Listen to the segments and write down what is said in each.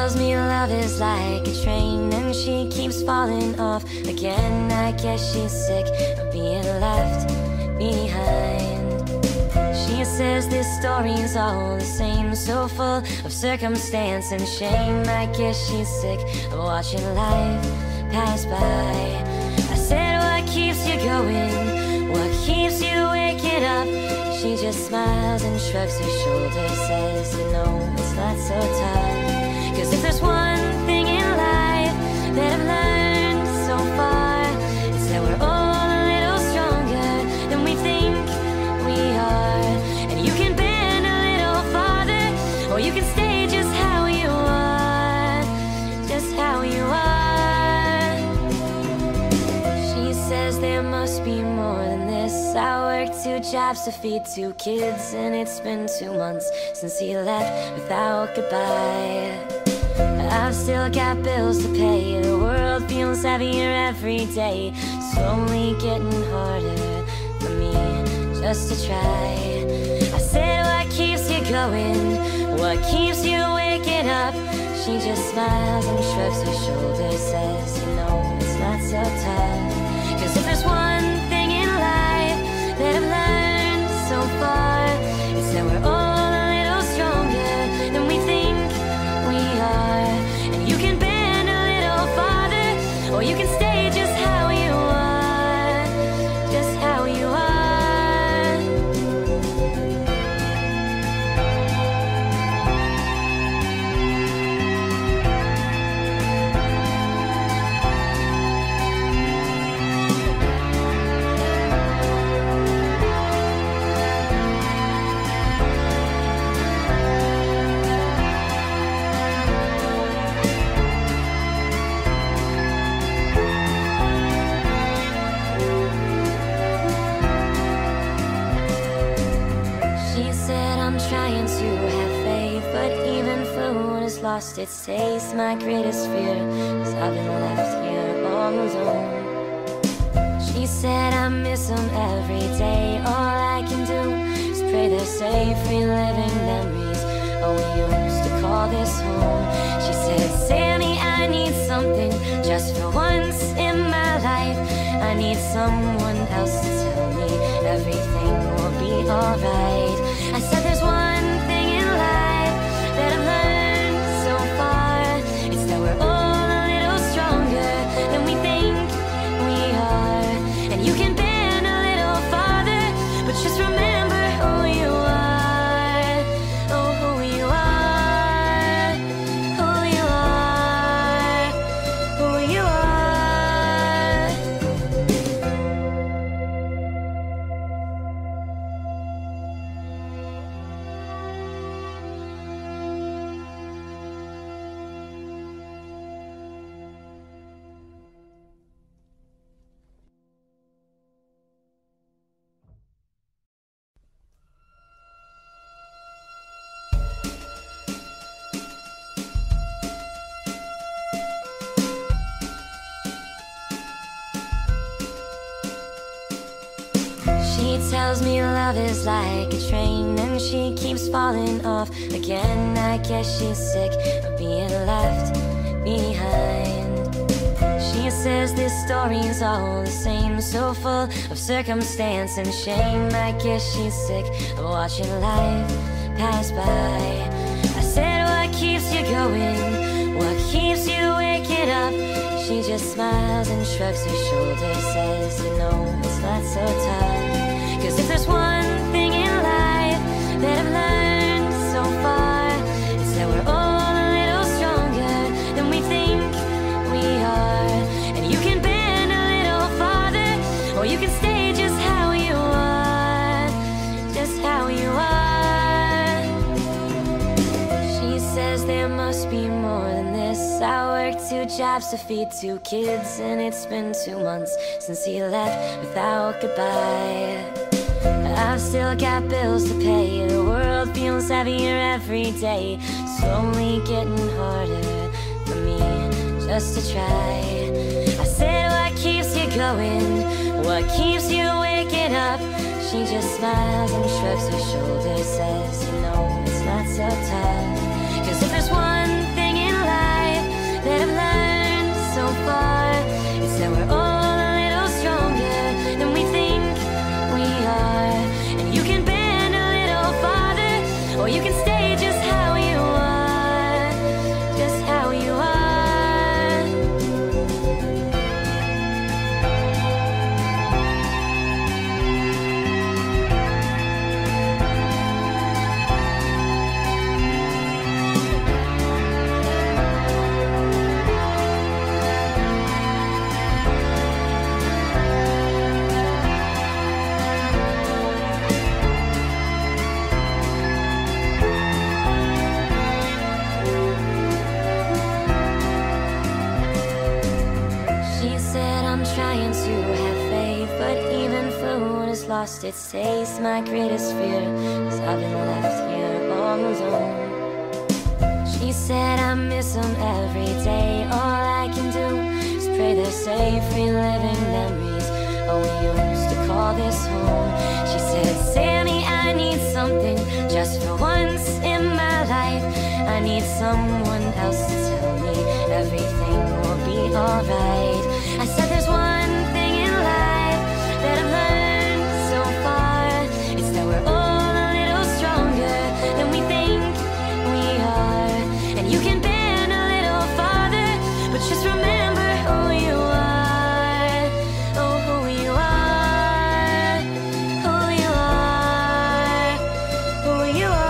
tells me love is like a train and she keeps falling off again. I guess she's sick of being left behind. She says this story's all the same, so full of circumstance and shame. I guess she's sick of watching life pass by. I said, what keeps you going? What keeps you waking up? She just smiles and shrugs her shoulders, says, you know, it's not so tough. 'Cause if there's one thing in life that I've learned so far, it's that we're all a little stronger than we think we are. And you can bend a little farther, or you can stay just how you are, just how you are. She says there must be more than this. I work 2 jobs to feed 2 kids, and it's been 2 months since he left without goodbye. I've still got bills to pay. The world feels heavier every day, slowly getting harder for me just to try. I said, what keeps you going? What keeps you waking up? She just smiles and shrugs her shoulders, says, you know, it's not so tough. 'Cause if there's one thing in life that I've learned so far, it's that we're all a little stronger than we think we are. And you can bend a little farther, or you can stay just how you are, just how you are. Lost its taste. My greatest fear is I've been left here all alone. She said I miss them every day. All I can do is pray they're safe, reliving memories. Oh, we used to call this home. She said, Sammy, I need something just for once in my life. I need someone else to tell me everything will be alright. I said there's one thing in life that I've learned so far, it's that we're all a little stronger than we think we are. And you can bend a little farther, but just remember who you are. Oh, who you are, who you are, who you are. She tells me love is like a train and she keeps falling off again. I guess she's sick of being left behind. She says this story's all the same, so full of circumstance and shame. I guess she's sick of watching life pass by. I said, what keeps you going? What keeps you waking up? She just smiles and shrugs her shoulders, says, you know, it's not so tough. 'Cause if there's one thing in life that I've learned so far, it's that we're all a little stronger than we think we are. And you can bend a little farther, or you can stay just how you are, just how you are. She says there must be more than this. I work 2 jobs to feed 2 kids, and it's been 2 months since he left without goodbye. I've still got bills to pay. The world feels heavier every day, slowly getting harder for me just to try. I said, what keeps you going? What keeps you waking up? She just smiles and shrugs her shoulders, says, you know, it's not so tough. 'Cause if there's one thing in life trying to have faith, but even food has lost its taste. My greatest fear is I've been left here all alone. She said I miss them every day. All I can do is pray they're safe, reliving memories. Oh, we used to call this home. She said, Sammy, I need something just for once in my life. I need someone else to tell me everything will be alright. I said there's one thing in life that I've learned so far. It's that we're all a little stronger than we think we are. And you can bend a little farther, but just remember who you are. Oh, who you are. Who you are. Who you are.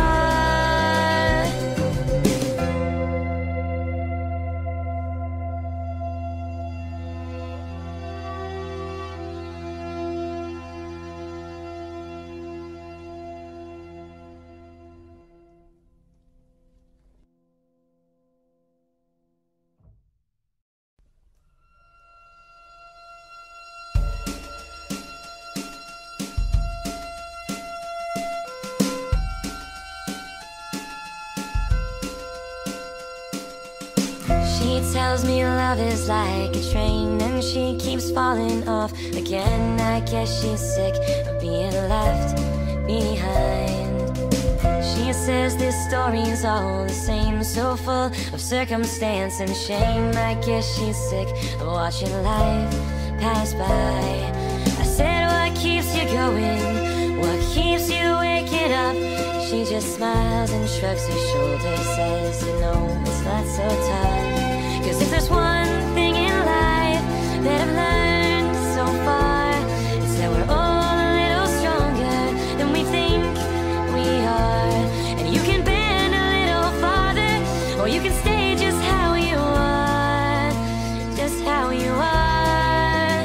She tells me love is like a train and she keeps falling off again. I guess she's sick of being left behind. She says this story's all the same, so full of circumstance and shame. I guess she's sick of watching life pass by. I said, what keeps you going? What keeps you waking up? She just smiles and shrugs her shoulders, says, you know, it's not so tough. 'Cause if there's one thing in life that I've learned so far, it's that we're all a little stronger than we think we are. And you can bend a little farther, or you can stay just how you are, just how you are.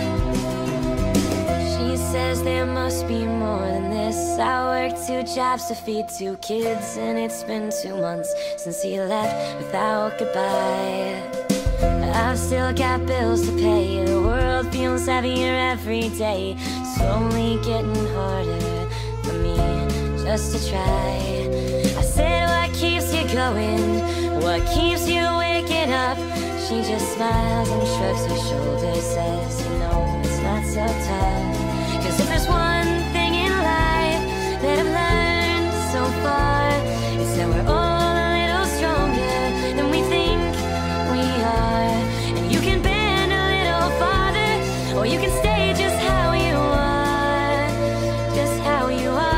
She says there must be more than this. I work 2 jobs to feed 2 kids, and it's been 2 months since he left without goodbye. I've still got bills to pay. The world feels heavier every day, slowly getting harder for me just to try. I said, what keeps you going? What keeps you waking up? She just smiles and shrugs her shoulders, says, you know, it's not so tough. 'Cause if there's one thing in life that I've learned so far, it's that we're all a little stronger than we think we are. And you can bend a little farther, or you can stay just how you are, just how you are.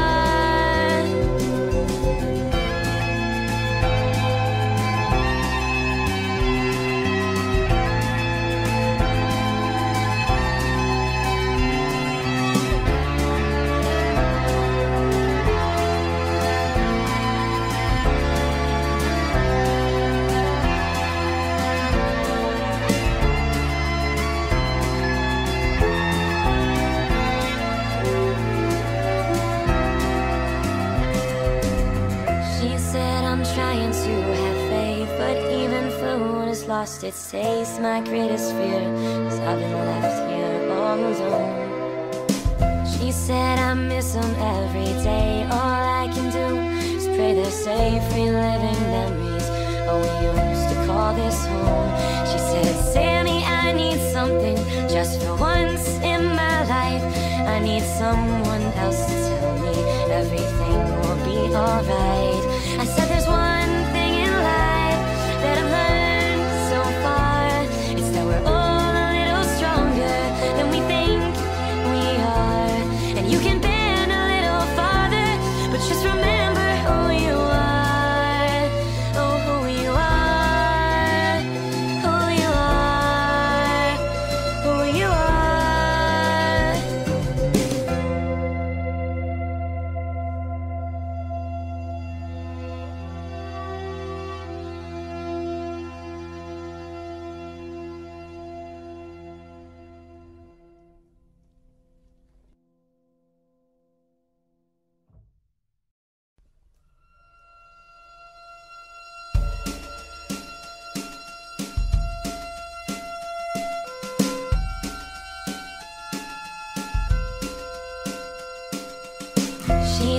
Trying to have faith, but even food has lost its taste. My greatest fear is I've been left here all alone. She said I miss them every day. All I can do is pray they're safe, reliving memories. Oh, we used to call this home. She said, Sammy, I need something just for once in my life. I need someone else to tell me everything will be alright. I said there's one thing in life that I've learned so far. It's that we're all a little stronger than we think we are. And you can bend a little farther, but just remember who you are. Oh, who you are. Who you are. Who you are.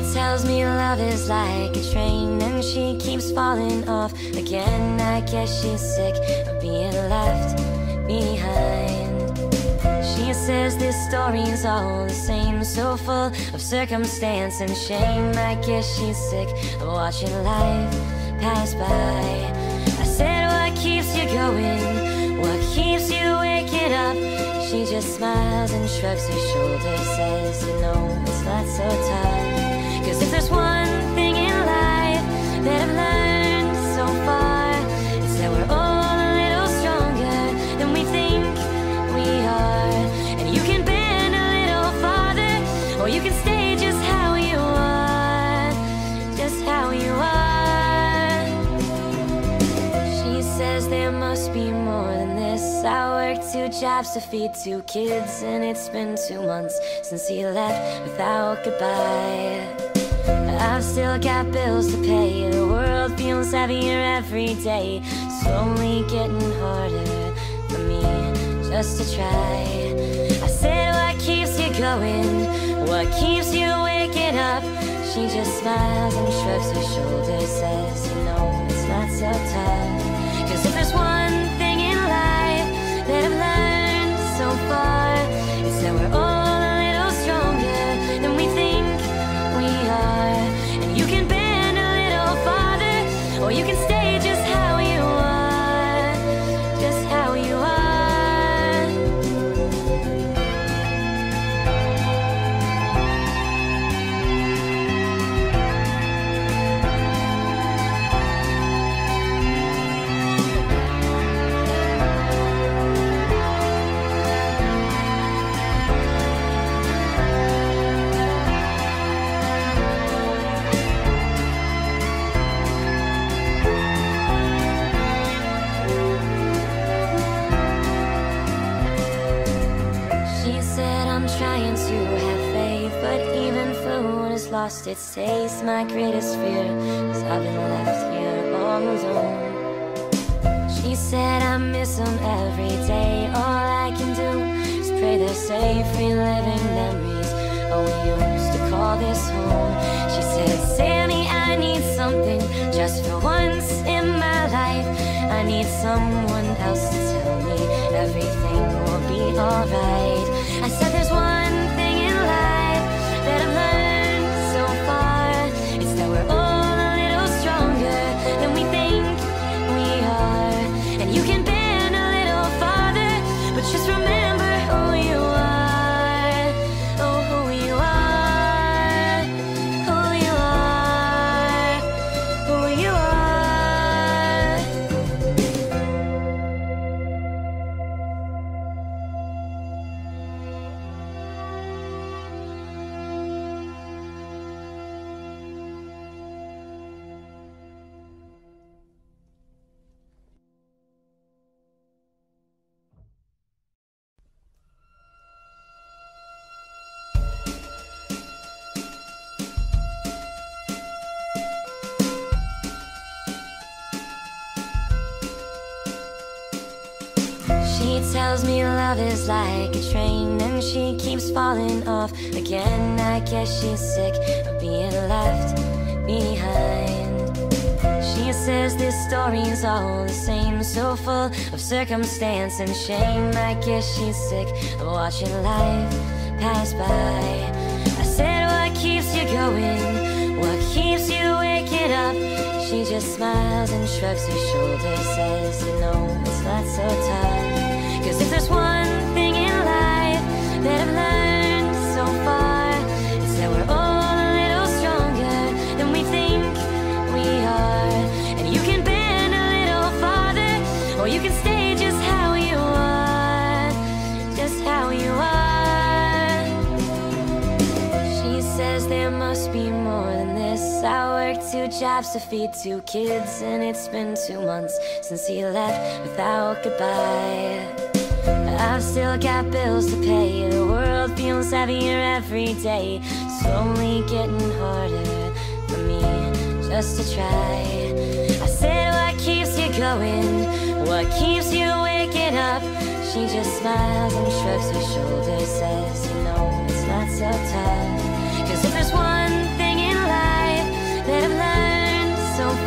tells me love is like a train and she keeps falling off again. I guess she's sick of being left behind. She says this story's all the same, so full of circumstance and shame. I guess she's sick of watching life pass by. I said, what keeps you going? What keeps you waking up? She just smiles and shrugs her shoulders, says, you know, it's not so tough. 'Cause if there's one thing in life that I've learned so far, it's that we're all a little stronger than we think we are. And you can bend a little farther, or you can stay just how you are, just how you are. She says there must be more than this. I work 2 jobs to feed 2 kids, and it's been 2 months since he left without goodbye. I've still got bills to pay. The world feels heavier every day, slowly getting harder for me just to try. I said, what keeps you going? What keeps you waking up? She just smiles and shrugs her shoulders, says, you know, it's not so tough. 'Cause if there's one thing in life that I've learned so far, it's that we're all a little stronger than we think we are. And you can bend a little farther, or you can stay just how you are, just how you are. Lost its taste. My greatest fear is I've been left here all alone. She said I miss them every day. All I can do is pray they're safe, reliving memories. Oh, we used to call this home. She said, Sammy, I need something just for once in my life. I need someone else to tell me everything will be alright. I said there's one thing in life that I've learned so far, it's that we're all a little stronger than we think we are. And you can bend a little farther, but just remember who you are. Oh, who you are, who you are, who you are. She tells me love is like a train and she keeps falling off again. I guess she's sick of being left behind. She says this story's all the same, so full of circumstance and shame. I guess she's sick of watching life pass by. I said, what keeps you going? What keeps you waking up? She just smiles and shrugs her shoulders, says, you know, it's not so tough. 'Cause if there's one thing in life that I've learned so far, it's that we're all a little stronger than we think we are. And you can bend a little farther, or you can stay just how you are, just how you are. She says there must be more than this. I work 2 jobs to feed 2 kids, and it's been 2 months since he left without goodbye. I've still got bills to pay. The world feels heavier every day, slowly getting harder for me just to try. I said, what keeps you going? What keeps you waking up? She just smiles and shrugs her shoulders, says, you know, it's not so tough. 'Cause if there's one thing in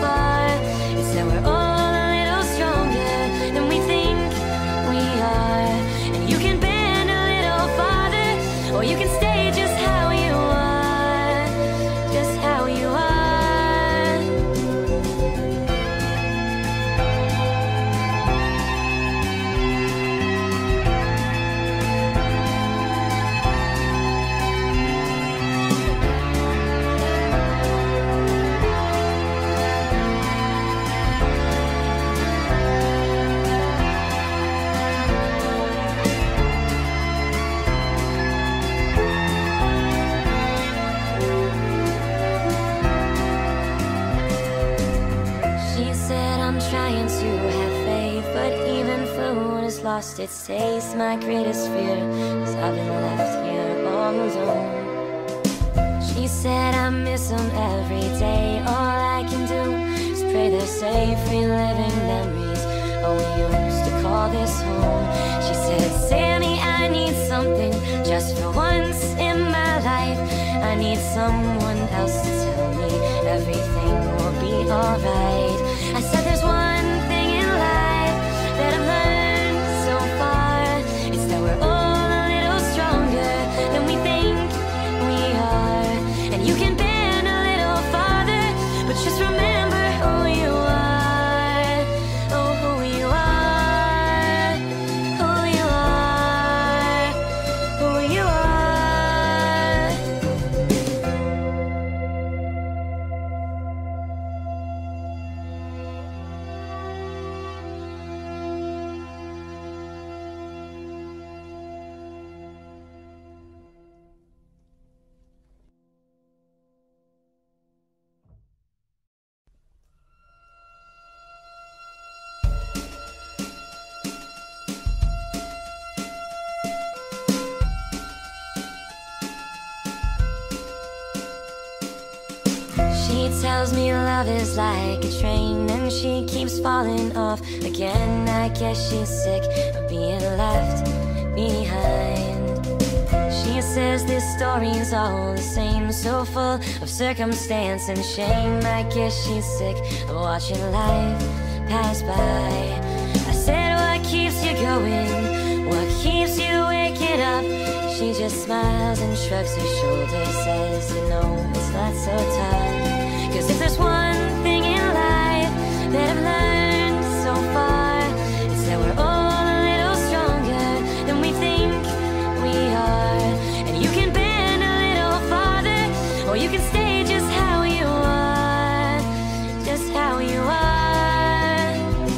far. It's that we're all a little stronger than we think we are. And you can bend a little farther, or you can stay just how you are, just how you are. Trying to have faith, but even food has lost its taste. My greatest fear is I've been left here all alone. She said I miss them every day. All I can do is pray they're safe, reliving memories. Oh, we used to call this home. She said, Sammy, I need something just for once in my life. I need someone else to tell me everything will be alright. I said there's one thing in life that I've learned so far. It's that we're all a little stronger than we think we are. And you can bend a little farther, but just remember who you are. Oh, who you are, who you are, who you are. She tells me love is like a train and she keeps falling off again. I guess she's sick of being left behind. She says this story's all the same, so full of circumstance and shame. I guess she's sick of watching life pass by. I said, what keeps you going? What keeps you waking up? She just smiles and shrugs her shoulders, says, you know, it's not so tough. 'Cause if there's one thing in life that I've learned so far, it's that we're all a little stronger than we think we are. And you can bend a little farther, or you can stay just how you are, just how you are.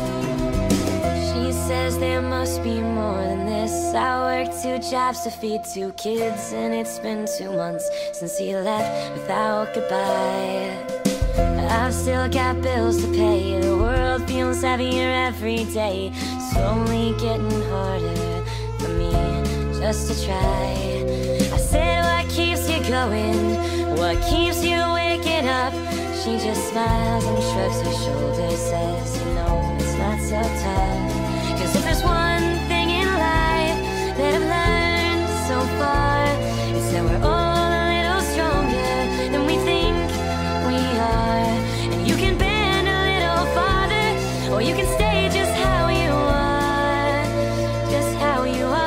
She says there must be more than this. I work 2 jobs to feed 2 kids, and it's been 2 months since he left without goodbye. I've still got bills to pay. The world feels heavier every day, slowly getting harder for me just to try. I said, what keeps you going? What keeps you waking up? She just smiles and shrugs her shoulders, says, you know, it's not so tough. 'Cause if there's one thing in life that I've learned so far, it's that we're all a little stronger than we think we are. And you can bend a little farther, or you can stay just how you are, just how you are.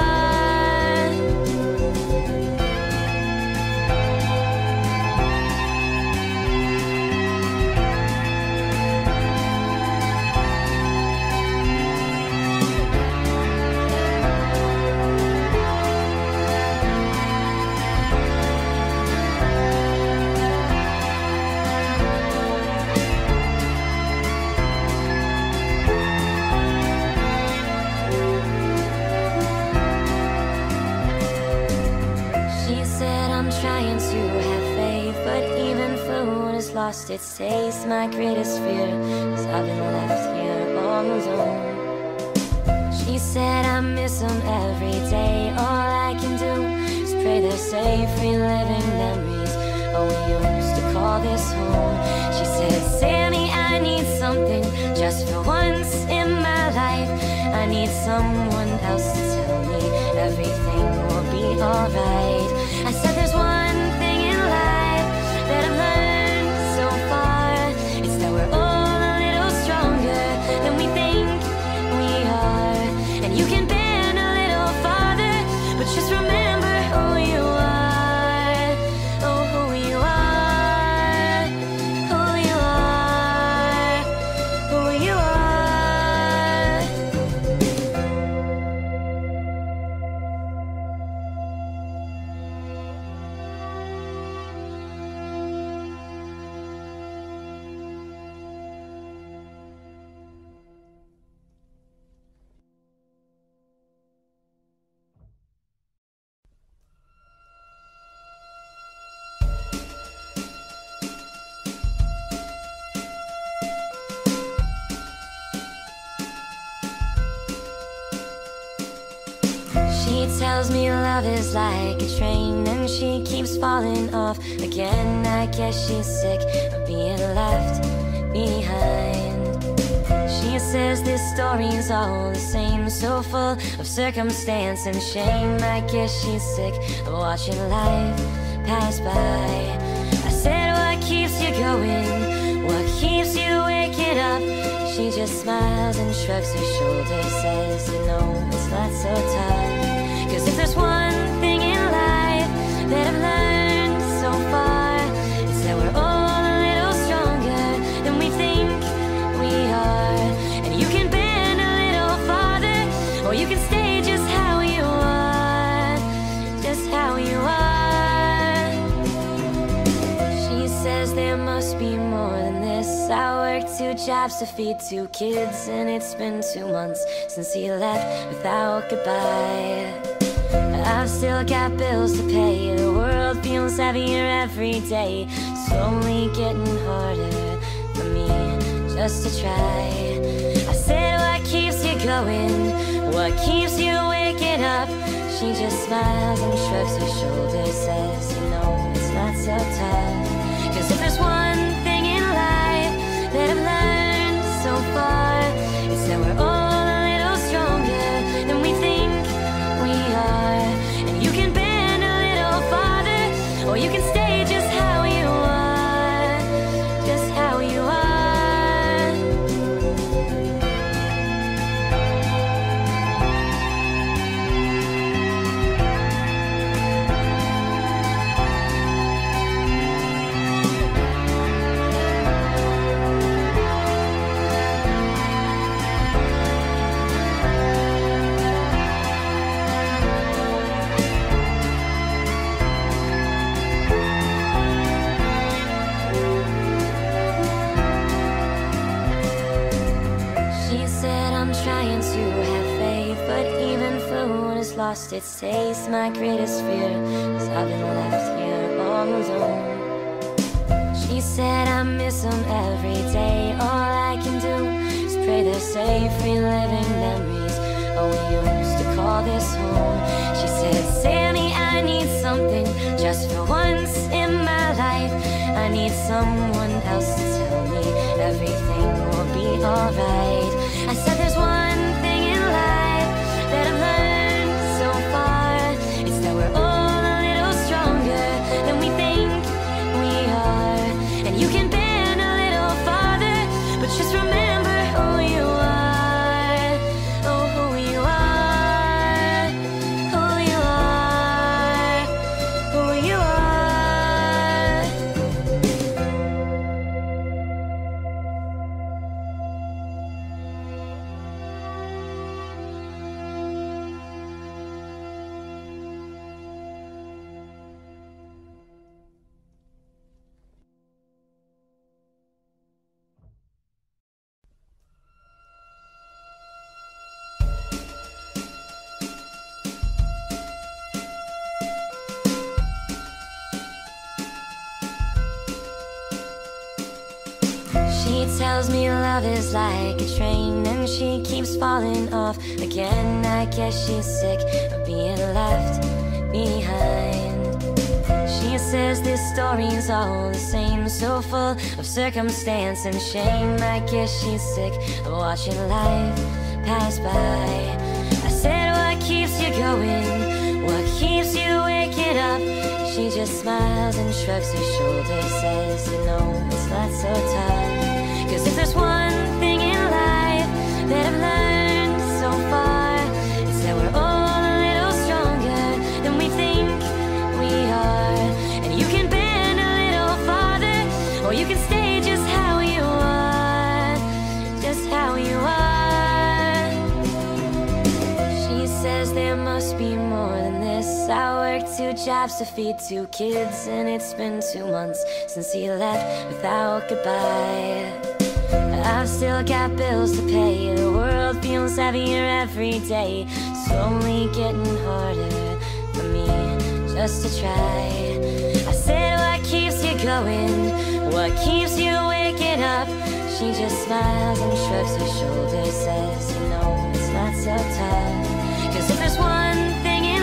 Trying to have faith, but even food has lost its taste. My greatest fear is I've been left here all alone. She said I miss them every day. All I can do is pray they're safe, reliving memories. Oh, we used to call this home. She said, Sammy, I need something just for once in my life. I need someone else to tell me everything will be alright. I said there's one thing in life that I've learned so far. It's that we're all She tells me love is like a train and she keeps falling off again. I guess she's sick of being left behind. She says this story's all the same, so full of circumstance and shame. I guess she's sick of watching life pass by. I said, what keeps you going? What keeps you waking up? She just smiles and shrugs her shoulders, says, you know, it's not so tough. 'Cause if there's one thing in life that I've learned so far, it's that we're all a little stronger than we think we are. And you can bend a little farther, or you can stay just how you are, just how you are. She says there must be more than this. I work 2 jobs to feed 2 kids, and it's been 2 months since he left without goodbye. I've still got bills to pay. The world feels heavier every day. Slowly getting harder for me just to try. I said, what keeps you going? What keeps you waking up? She just smiles and shrugs her shoulders, says, you know, it's not so tough. 'Cause if there's one thing in life that I've learned so far, it's that we're all a little stronger than we think we are. And you can bend a little farther, or you can stay just how you are, just how you are. Trying to have faith, but even food has lost its taste. My greatest fear is I've been left here all alone. She said I miss them every day. All I can do is pray they're safe, reliving memories. Oh, we used to call this home. She said, Sammy, I need something just for once in my life. I need someone else to tell me everything will be alright. I said there's one thing in life that I've learned so far. It's that we're all a little stronger than we think we are. And you can bend a little farther, but just remember who you are. Oh, who you are, who you are, who you are. She tells me love is like a train and she keeps falling off again. I guess she's sick of being left behind. She says this story's all the same, so full of circumstance and shame. I guess she's sick of watching life pass by. I said, what keeps you going? What keeps you waking up? She just smiles and shrugs her shoulders, says, you know, it's not so tough. 'Cause if there's one thing in life that I've learned so far, it's that we're all a little stronger than we think we are. And you can bend a little farther, or you can stay just how you are, just how you are. She says there must be more than this. I work 2 jobs to feed 2 kids, and it's been 2 months since he left without goodbye. I've still got bills to pay. The world feels heavier every day. Slowly getting harder for me just to try. I said, what keeps you going? What keeps you waking up? She just smiles and shrugs her shoulders, says, you know, it's not so tough. 'Cause if there's one thing in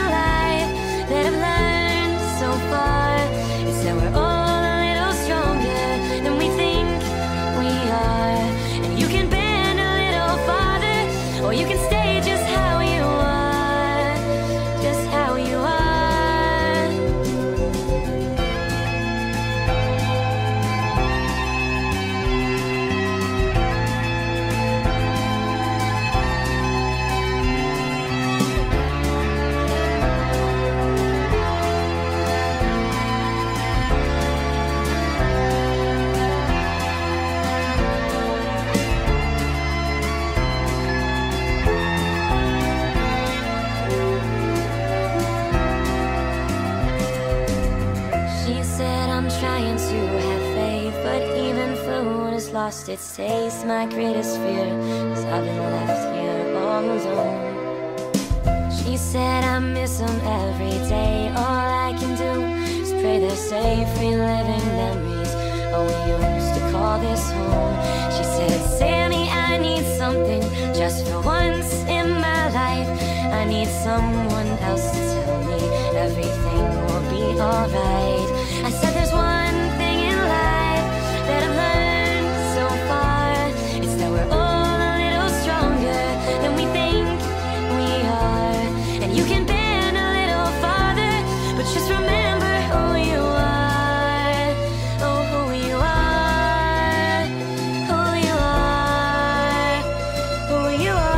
trying to have faith, but even food has lost its taste. My greatest fear is I've been left here all alone. She said I miss them every day. All I can do is pray they're safe, reliving memories. Oh, we used to call this home. She said, Sammy, I need something just for once in my life. I need someone else to tell me everything will be alright. I said there's one thing in life that I've learned so far. It's that we're all a little stronger than we think we are. And you can bend a little farther, but just remember who you are. Oh, who you are. Who you are. Who you are.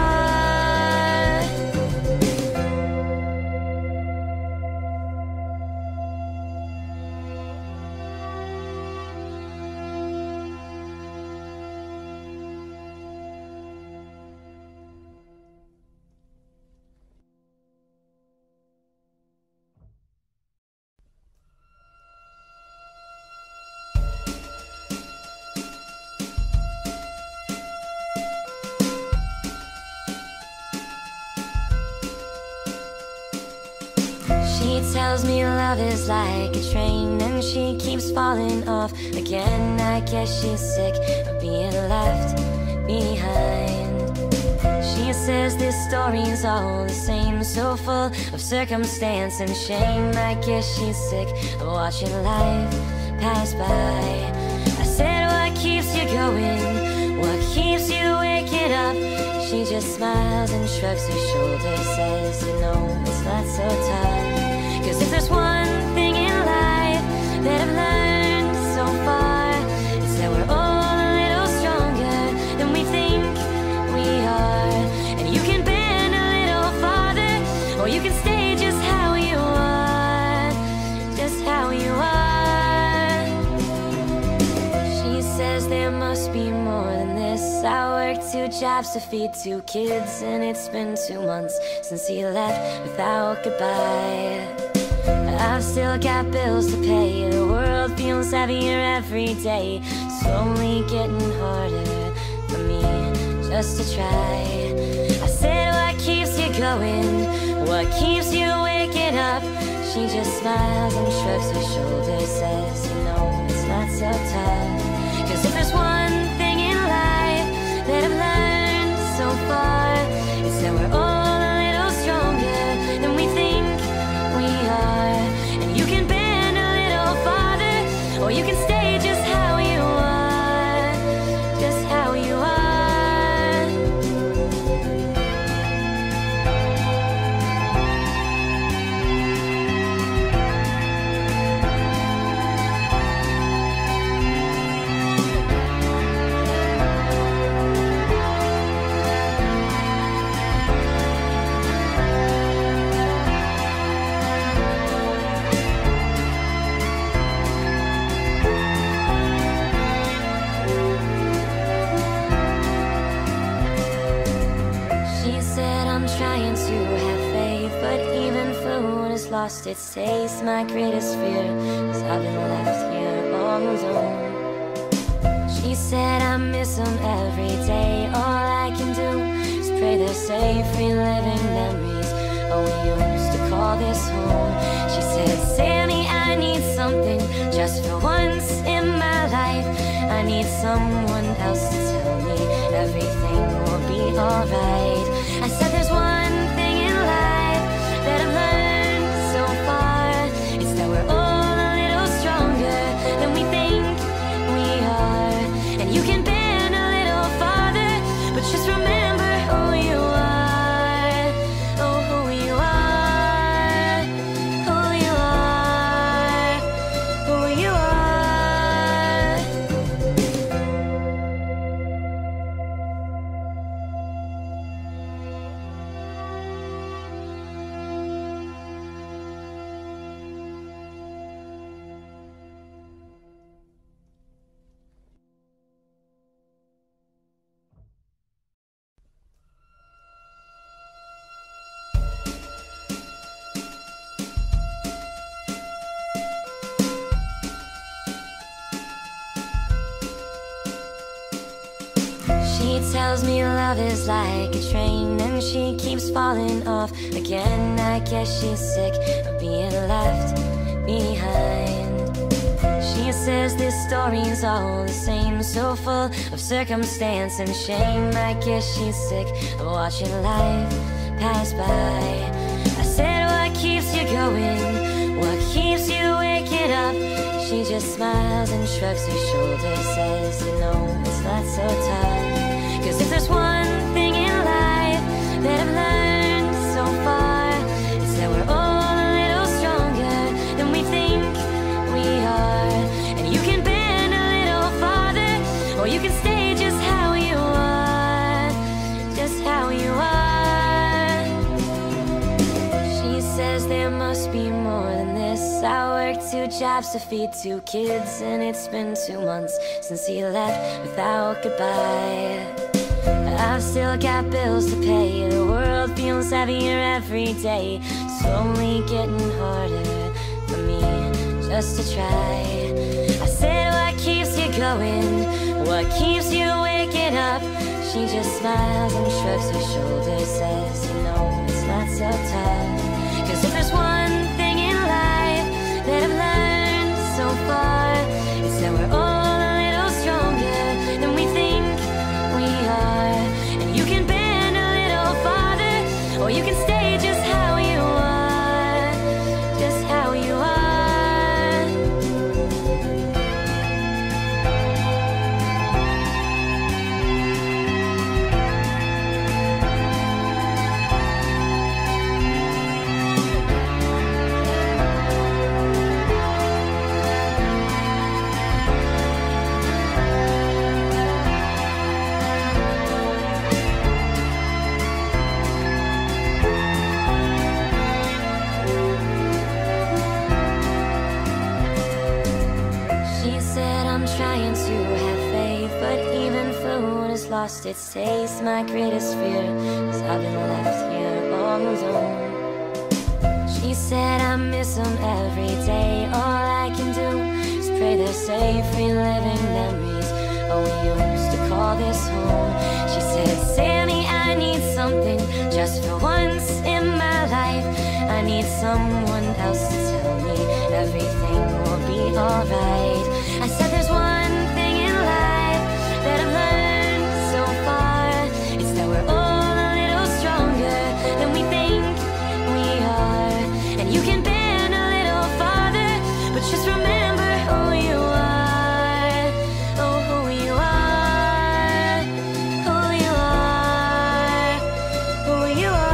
She tells me love is like a train and she keeps falling off again. I guess she's sick of being left behind. She says this story's all the same, so full of circumstance and shame. I guess she's sick of watching life pass by. I said, what keeps you going? What keeps you waking up? She just smiles and shrugs her shoulders, says, you know, it's not so tough. 'Cause if there's one thing in life that I've learned so far, it's that we're all a little stronger than we think we are. And you can bend a little farther, or you can stay just how you are, just how you are. She says there must be more than this. I worked 2 jobs to feed 2 kids, and it's been 2 months since he left without goodbye. I've still got bills to pay. The world feels heavier every day, slowly getting harder for me just to try. I said, what keeps you going? What keeps you waking up? She just smiles and shrugs her shoulders, says, you know, it's not so tough. 'Cause if there's one thing in life that I've learned so far, it's that we're all a little stronger than we think we are. And you can bend a little farther, or you can stay just how you are, just how you are. Trying to have faith, but even food has lost its taste. My greatest fear is I've been left here all alone. She said I miss them every day. All I can do is pray they're safe, reliving memories. Oh, we used to call this home. She said, Sammy, I need something just for once in my life. I need someone else to tell me everything will be alright. I said there's one thing in life that I've learned so far. It's that we're all a little stronger than we think we are. And you can bend a little farther, but just remember who you are. Oh, who you are. Who you are. Who you are. tells me love is like a train and she keeps falling off again. I guess she's sick of being left behind. She says this story's all the same, so full of circumstance and shame. I guess she's sick of watching life pass by. I said, what keeps you going? What keeps you waking up? She just smiles and shrugs her shoulders, says, you know, it's not so tough. 'Cause if there's one thing in life that I've learned so far, it's that we're all a little stronger than we think we are. And you can bend a little farther, or you can stay just how you are, just how you are. She says there must be more than this. I work 2 jobs to feed 2 kids, and it's been 2 months since he left without goodbye. I've still got bills to pay. The world feels heavier every day, slowly getting harder for me just to try. I said, what keeps you going? What keeps you waking up? She just smiles and shrugs her shoulders, says, you know, it's not so tough. 'Cause if there's one thing in life that I've learned so far, it's that we're all a little stronger than we think we are. And you can bend a little farther, or you can stay just how you are, just how you are. Trying to have faith, but even food has lost its taste. My greatest fear is I've been left here all alone. She said I miss them every day. All I can do is pray they're safe, reliving memories. Oh, we used to call this home. She said, Sammy, I need something just for once in my life. I need someone else to tell me everything will be alright. I said there's one thing in life that I've learned so far. It's that we're all a little stronger than we think we are. And you can bend a little farther, but just remember who you are. Oh, who you are, who you are, who you are.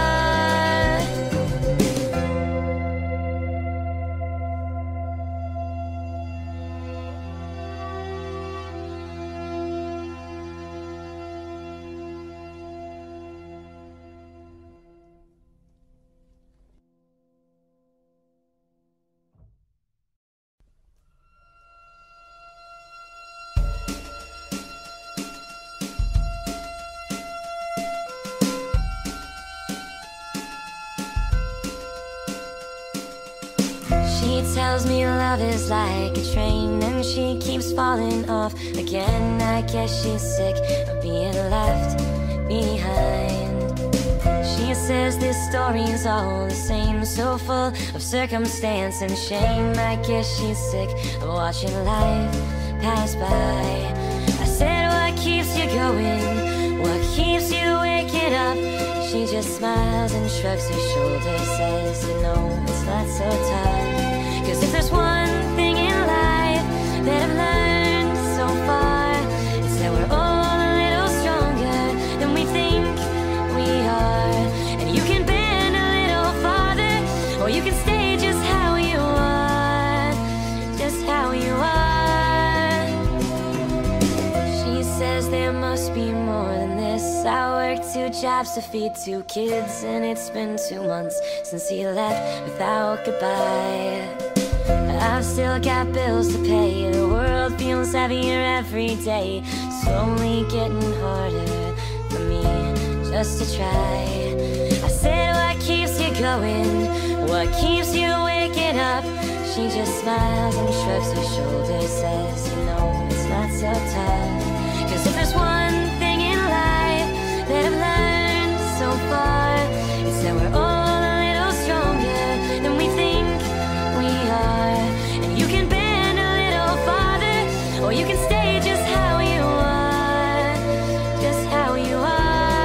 She tells me love is like a train and she keeps falling off again. I guess she's sick of being left behind. She says this story's all the same, so full of circumstance and shame. I guess she's sick of watching life pass by. I said, what keeps you going? What keeps you waking up? She just smiles and shrugs her shoulders, says, you know, it's not so tough. 'Cause if there's one thing in life that I've learned so far, it's that we're all a little stronger than we think we are. And you can bend a little farther, or you can stay just how you are, just how you are. She says there must be more than this. I work 2 jobs to feed 2 kids, and it's been 2 months since he left without goodbye. I've still got bills to pay. The world feels heavier every day, slowly getting harder for me just to try. I said, what keeps you going? What keeps you waking up? She just smiles and shrugs her shoulders, says, you know, it's not so tough. 'Cause if there's one thing in that I've learned so far is that we're all a little stronger than we think we are. And you can bend a little farther, or you can stay just how you are, just how you are.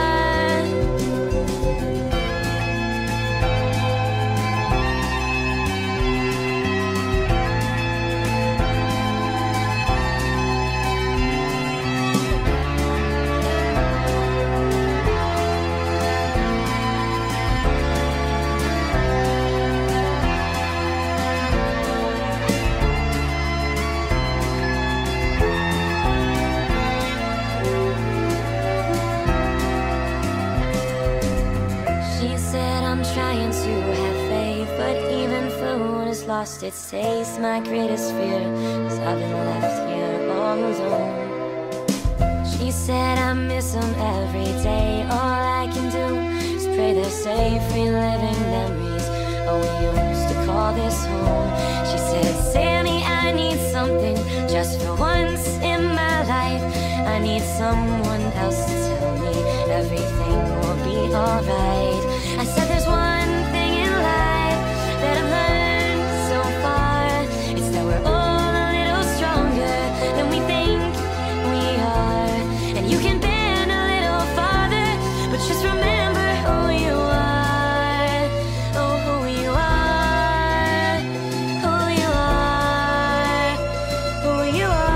Trying to have faith, but even food has lost its taste. My greatest fear is I've been left here all alone. She said I miss them every day. All I can do is pray they're safe, reliving memories. Oh, we used to call this home. She said, Sammy, I need something just for once in my life. I need someone else to tell me everything will be alright. I said there's one thing in life that I've learned so far. It's that we're all a little stronger than we think we are. And you can bend a little farther, but just remember who you are. Oh, who you are, who you are, who you are.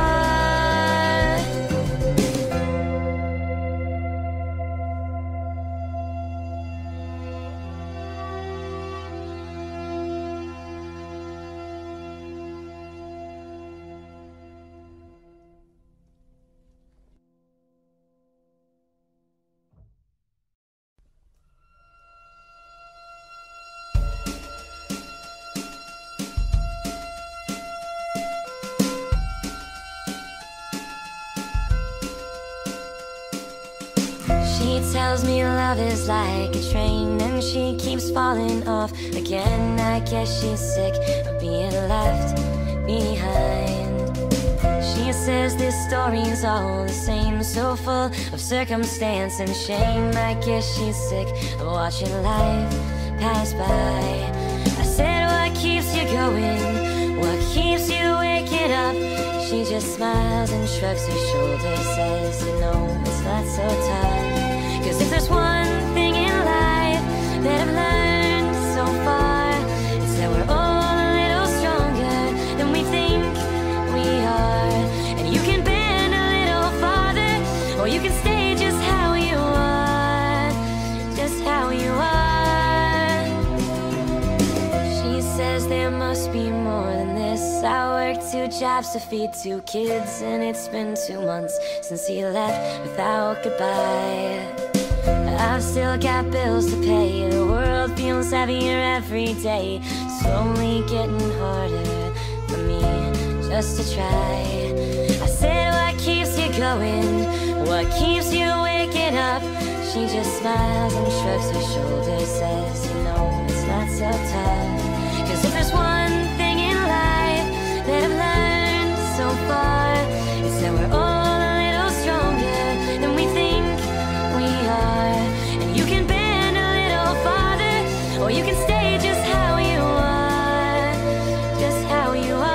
She tells me love is like a train and she keeps falling off again. I guess she's sick of being left behind. She says this story's all the same, so full of circumstance and shame. I guess she's sick of watching life pass by. I said, what keeps you going? What keeps you waking up? She just smiles and shrugs her shoulders, says, you know, it's not so tough. 'Cause if there's one thing in life that I've learned so far, it's that we're all a little stronger than we think we are. And you can bend a little farther, or you can stay just how you are, just how you are. She says there must be more than this. I work 2 jobs to feed 2 kids, and it's been 2 months since he left without goodbye. I've still got bills to pay. The world feels heavier every day, slowly getting harder for me just to try. I said, what keeps you going? What keeps you waking up? She just smiles and shrugs her shoulders, says, you know, it's not so tough. 'Cause if there's one thing in life that I've learned so far, it's that we're all a little stronger than we think we are. And you can bend a little farther, or you can stay just how you are, just how you are.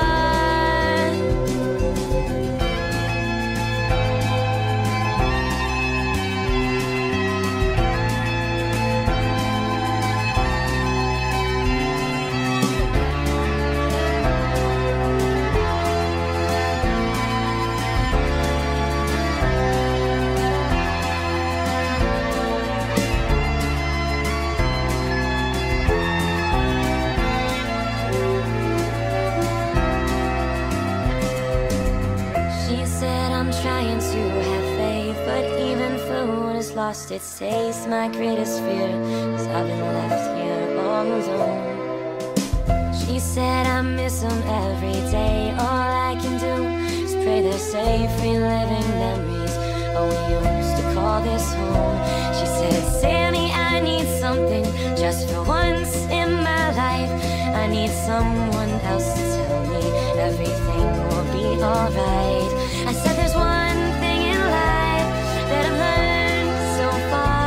Trying to have faith, but even food has lost its taste. My greatest fear is I've been left here all alone. She said I miss them every day. All I can do is pray they're safe, reliving memories. Oh, we used to call this home. She said, Sammy, I need something just for once in my life. I need someone else to tell me everything will be alright. I said there's one thing in life that I've learned so far.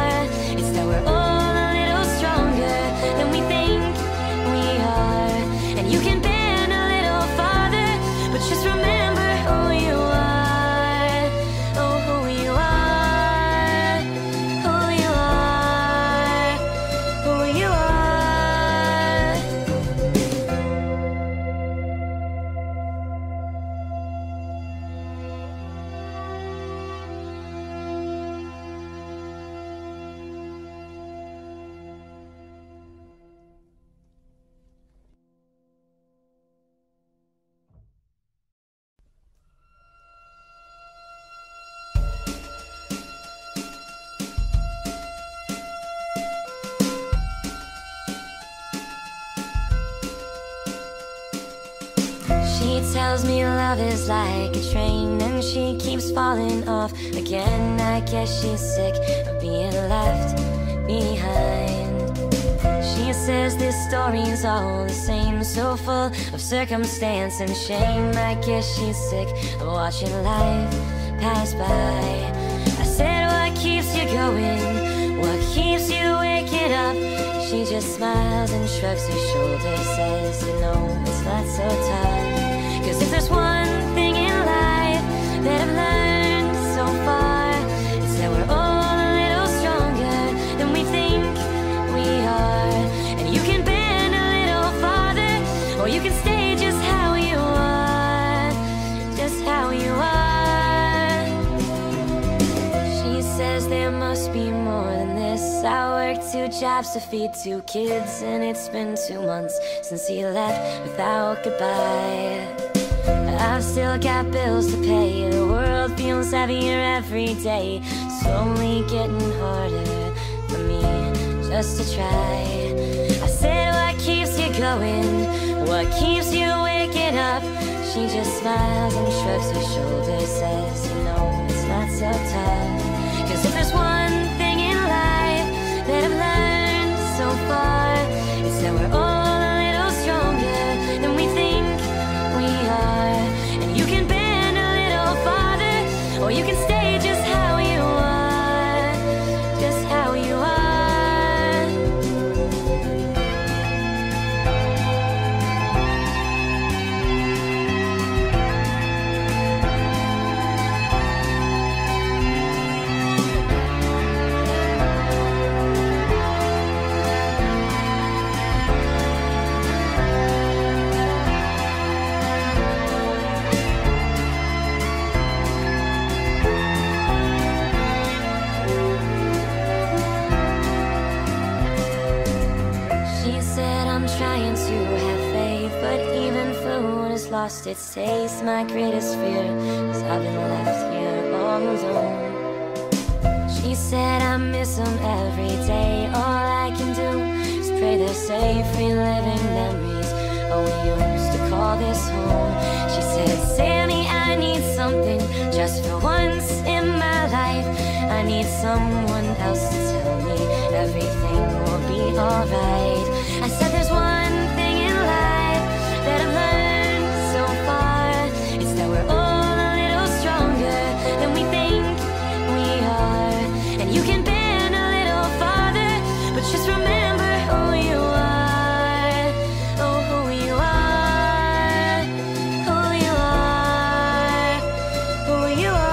She tells me love is like a train and she keeps falling off again. I guess she's sick of being left behind. She says this story's all the same, so full of circumstance and shame. I guess she's sick of watching life pass by. I said, what keeps you going? What keeps you waking up? She just smiles and shrugs her shoulders, says, you know, it's not so tough. 'Cause if there's one thing in life that I've learned so far, it's that we're all a little stronger than we think we are. And you can bend a little farther, or you can stay just how you are, just how you are. She says there must be more than this. I work 2 jobs to feed 2 kids, and it's been 2 months since he left without goodbye. I've still got bills to pay. The world feels heavier every day. Slowly getting harder for me just to try. I said, what keeps you going? What keeps you waking up? She just smiles and shrugs her shoulders, says, you know, it's not so tough. 'Cause if there's one thing in life that I've learned so far, it's that we're all a little stronger than we think we are. And you can bend a little farther, or you can stay just how you are, just how you are. Trying to have faith, but even food has lost its taste. My greatest fear is I've been left here all alone. She said I miss them every day. All I can do is pray they're safe, reliving memories. Oh, we used to call this home. She said, Sammy, I need something just for once in my life. I need someone else to tell me everything will be alright. I said there's one thing in life that I've learned so far. It's that we're all a little stronger than we think we are. And you can bend a little farther, but just remember who you are. Oh, who you are, who you are, who you are.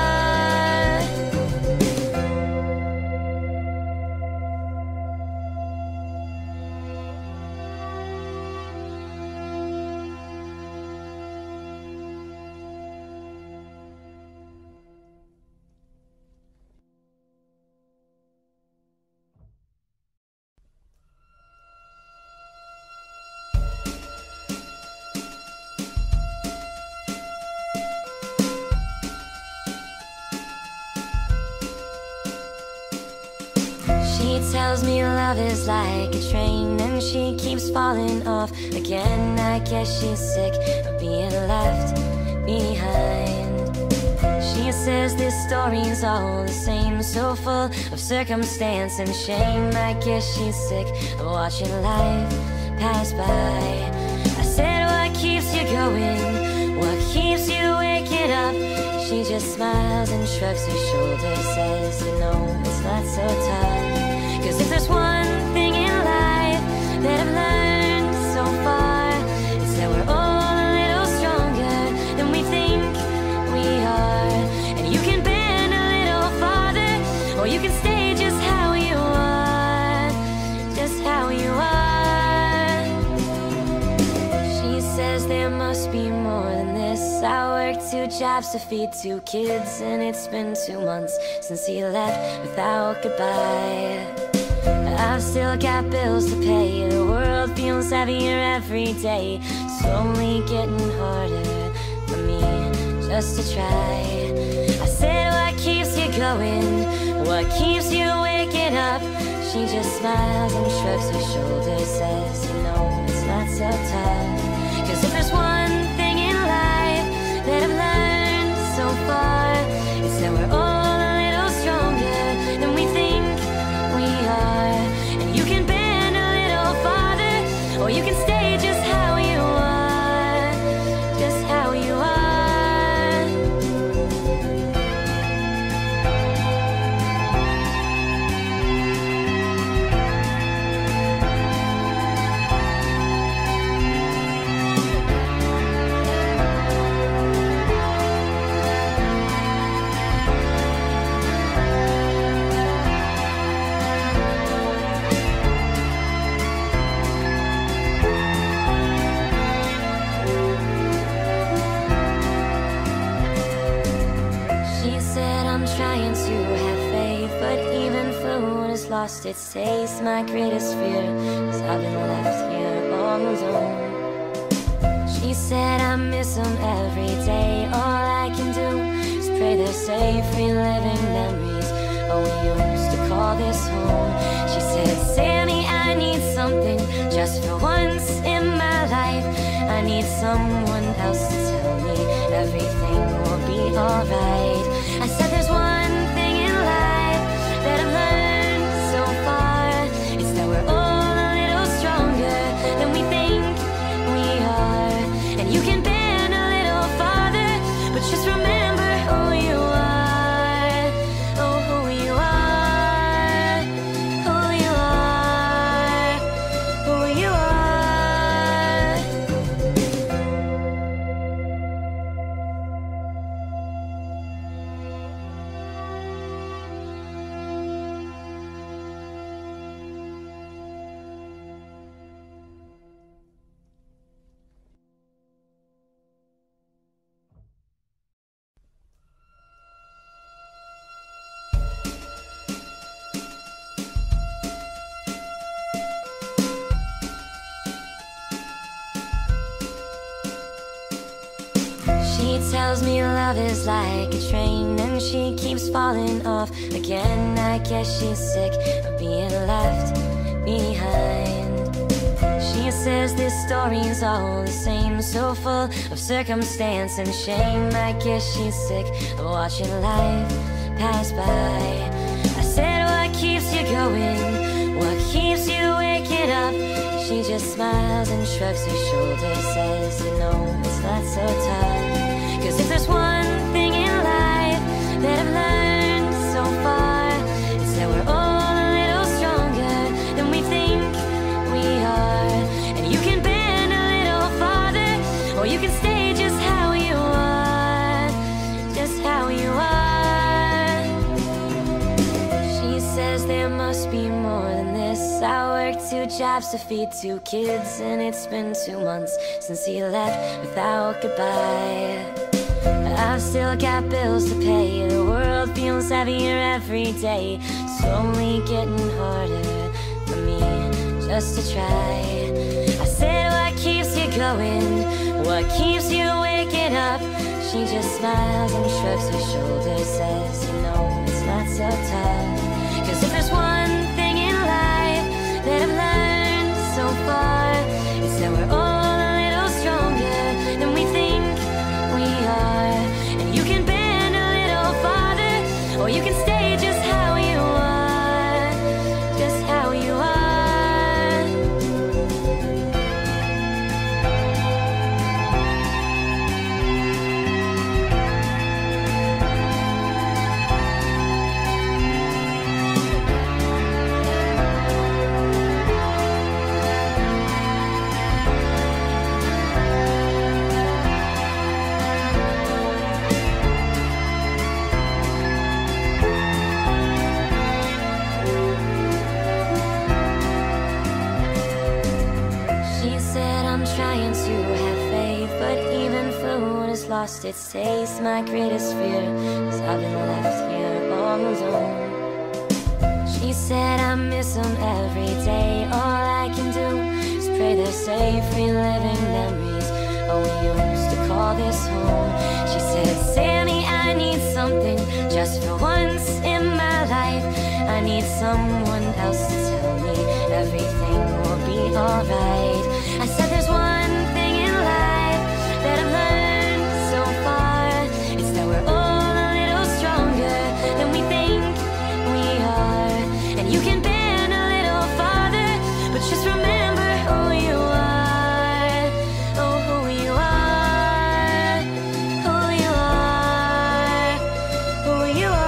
She tells me love is like a train and she keeps falling off again. I guess she's sick of being left behind. She says this story's all the same, so full of circumstance and shame. I guess she's sick of watching life pass by. I said, what keeps you going? What keeps you waking up? She just smiles and shrugs her shoulders, says, you know, it's not so tough. 'Cause if there's one thing in life that I've learned so far, it's that we're all a little stronger than we think we are. And you can bend a little farther, or you can stay just how you are, just how you are. She says there must be more than this. I work 2 jobs to feed 2 kids, and it's been 2 months since he left without goodbye. I've still got bills to pay. The world feels heavier every day. Slowly getting harder for me just to try. I said, what keeps you going? What keeps you waking up? She just smiles and shrugs her shoulders, says, you know, it's not so tough. 'Cause if there's one thing in lost its taste. My greatest fear is I've been left here all alone. She said I miss them every day. All I can do is pray they're safe, reliving memories. Oh, we used to call this home. She said, Sammy, I need something just for once in my life. I need someone else to tell me everything will be alright. I said there's one thing in life that I've learned so far. It's that we're all a little stronger than we think we are. And you can bend a little farther, but just remember who you are. Oh, who you are. Who you are. Who you are. She tells me love is like a train and she keeps falling off again. I guess she's sick of being left behind. She says this story's all the same, so full of circumstance and shame. I guess she's sick of watching life pass by. I said, what keeps you going? What keeps you waking up? She just smiles and shrugs her shoulders, says, you know, it's not so tough. 'Cause if there's one thing in life that I've learned so far, it's that we're all a little stronger than we think we are. And you can bend a little farther, or you can stay just how you are, just how you are. She says there must be more than this. I work 2 jobs to feed 2 kids, and it's been 2 months since he left without goodbye. I've still got bills to pay. The world feels heavier every day, slowly getting harder for me just to try. I said, what keeps you going? What keeps you waking up? She just smiles and shrugs her shoulders, says, you know, it's not so tough. 'Cause if there's one thing in life that I've learned so far, it's that we're all a little stronger than we think we are. And you can bend a little farther, or you can stay just how you are, just how you are. Trying to have faith, but even food has lost its taste. My greatest fear is I've been left here all alone. She said I miss them every day. All I can do is pray they're safe, reliving memories. Oh, we used to call this home. She said, Sammy, I need something just for once in my life. I need someone else to tell me everything will be alright. I said there's one thing in life that I've learned so far. It's that we're all a little stronger than we think we are. And you can bend a little farther, but just remember who you are. Oh, who you are. Who you are. Who you are.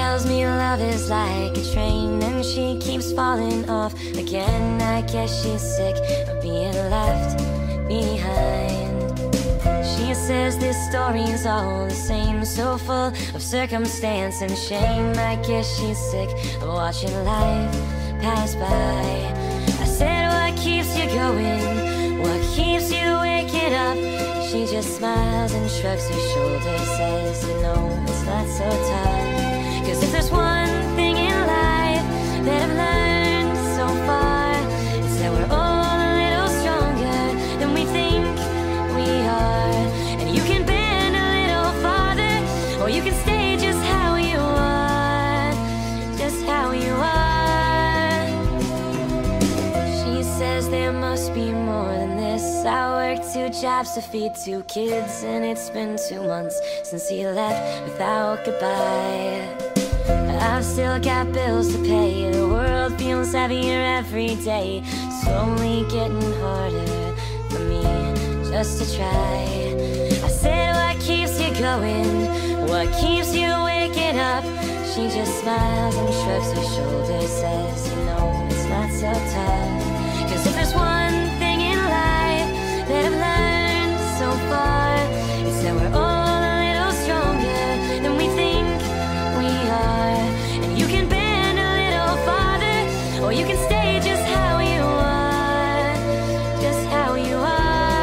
tells me love is like a train and she keeps falling off again. I guess she's sick of being left behind. She says this story's all the same, so full of circumstance and shame. I guess she's sick of watching life pass by. I said, what keeps you going? What keeps you waking up? She just smiles and shrugs her shoulders, says, you know, it's not so tough. 'Cause if there's one thing in life that I've learned so far, it's that we're all a little stronger than we think we are. And you can bend a little farther, or you can stay just how you are, just how you are. She says there must be more than this. I work 2 jobs to feed 2 kids, and it's been 2 months since he left without goodbye. I've still got bills to pay. The world feels heavier every day, slowly getting harder for me just to try. I said, what keeps you going? What keeps you waking up? She just smiles and shrugs her shoulders, says, you know, it's not so tough. 'Cause if there's one thing in life that I've learned so far, it's that we're all a little stronger than we think we are. And you can bend a little farther, or you can stay just how you are, just how you are.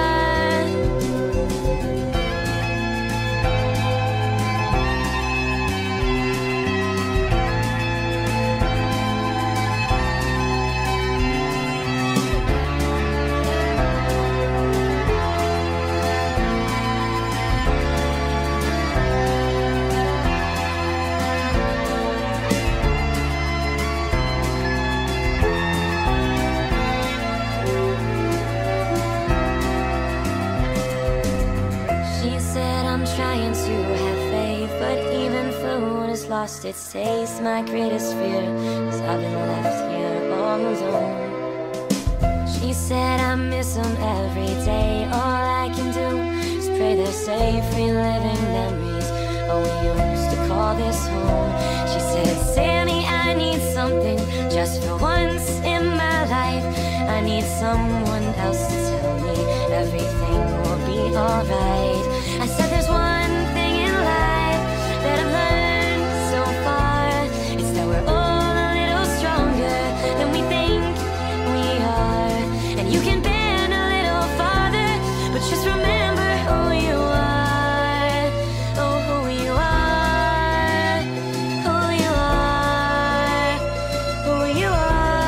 Trying to have faith, but even food has lost its taste. My greatest fear is I've been left here all alone. She said I miss them every day. All I can do is pray they're safe, reliving memories. Oh, we used to call this home. She said, Sammy, I need something just for once in my life. I need someone else to tell me everything will be alright. I said there's one thing in life that I've learned so far, it's that we're all a little stronger than we think we are. And you can bend a little farther, but just remember who you are. Oh, who you are, who you are, who you are.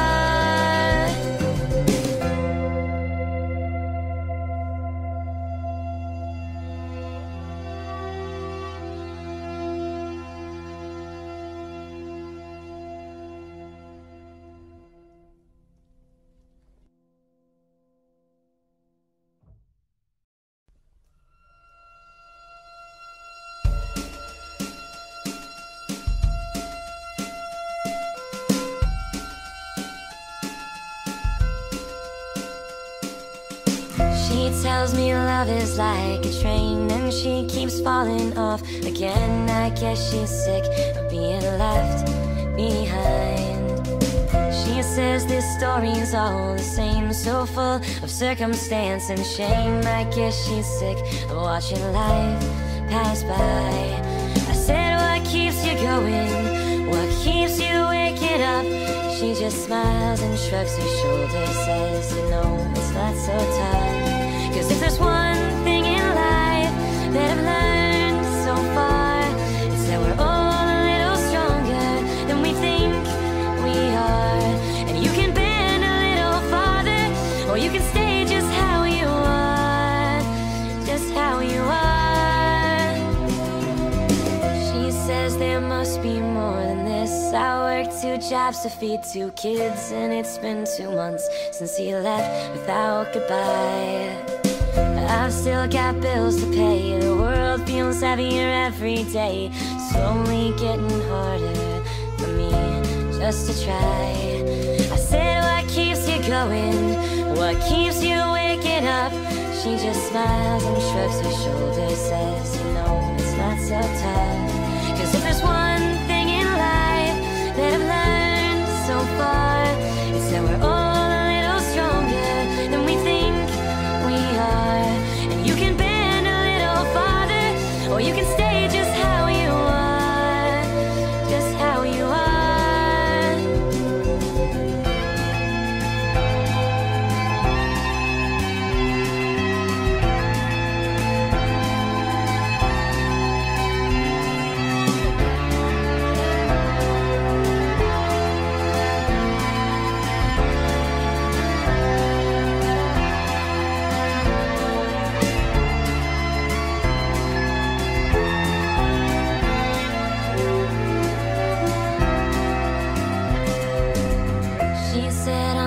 She tells me love is like a train and she keeps falling off again. I guess she's sick of being left behind. She says this story's all the same, so full of circumstance and shame. I guess she's sick of watching life pass by. I said, what keeps you going? What keeps you waking up? She just smiles and shrugs her shoulders, says, you know, it's not so tough. 'Cause if there's one thing in life that I've learned so far, it's that we're all a little stronger than we think we are. And you can bend a little farther, or you can stay just how you are, just how you are. She says there must be more than this. I work 2 jobs to feed 2 kids, and it's been 2 months since he left without goodbye. I've still got bills to pay. The world feels heavier every day, slowly getting harder for me just to try. I said, what keeps you going? What keeps you waking up? She just smiles and shrugs her shoulders, says, you know, it's not so tough. 'Cause if there's one thing in life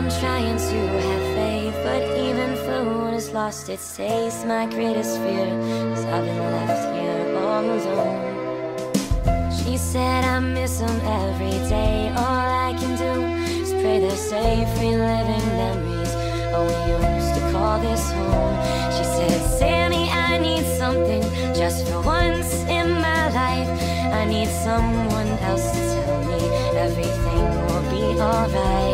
I'm trying to have faith, but even food has lost its taste. My greatest fear is I've been left here all alone. She said I miss them every day. All I can do is pray they're safe, reliving memories. Oh, we used to call this home. She said, Sammy, I need something just for once in my life. I need someone else to tell me everything will be alright.